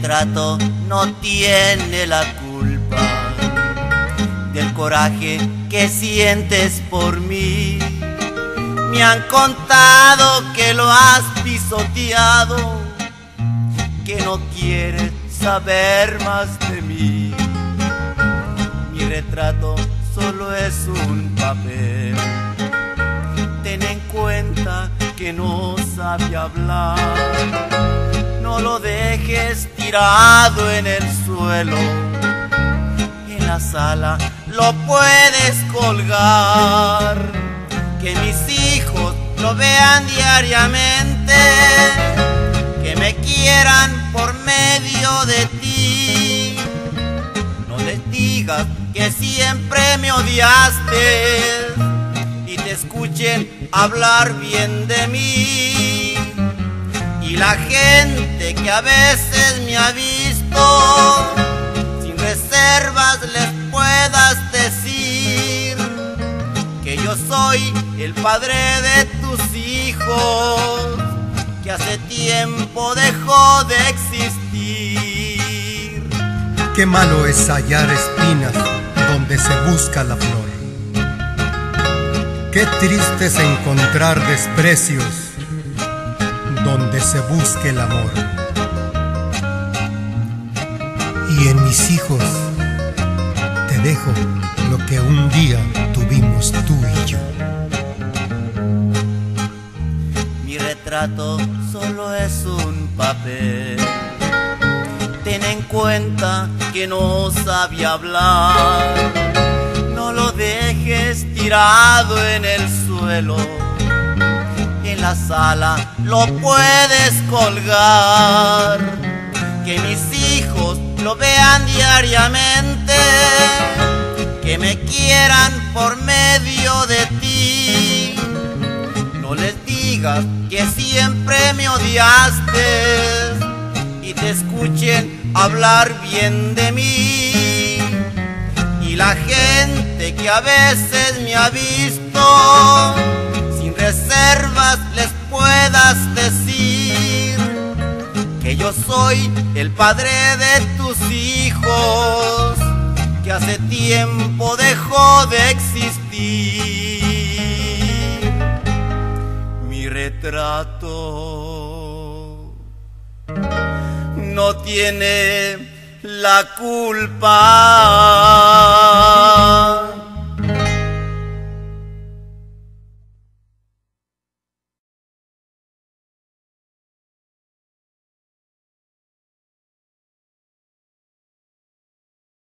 retrato no tiene la culpa del coraje que sientes por mí. Me han contado que lo has pisoteado, que no quieres saber más de mí. Mi retrato solo es un papel. Ten en cuenta que no sabe hablar. No lo dejes tirado en el suelo. En la sala lo puedes colgar. Que mis hijos lo vean diariamente. Que me quieran por medio de ti. No les digas que siempre me odiaste y te escuchen hablar bien de mí. Y la gente que a veces me ha visto, sin reservas les puedas decir que yo soy el padre de tus hijos, que hace tiempo dejó de existir. Qué malo es hallar espinas donde se busca la flor. Qué triste es encontrar desprecios donde se busque el amor. Y en mis hijos te dejo lo que un día tuvimos tú y yo. Mi retrato solo es un papel. Ten en cuenta que no sabe hablar. No lo dejes tirado en el suelo. En la sala lo puedes colgar. Que mis hijos lo vean diariamente. Que me quieran por medio de ti. No les digas que siempre me odiaste y te escuchen hablar bien de mí. Y la gente que a veces me ha visto, sin reservas les puedas decir que yo soy el padre de tus hijos, que hace tiempo dejó de existir. Mi retrato no tiene la culpa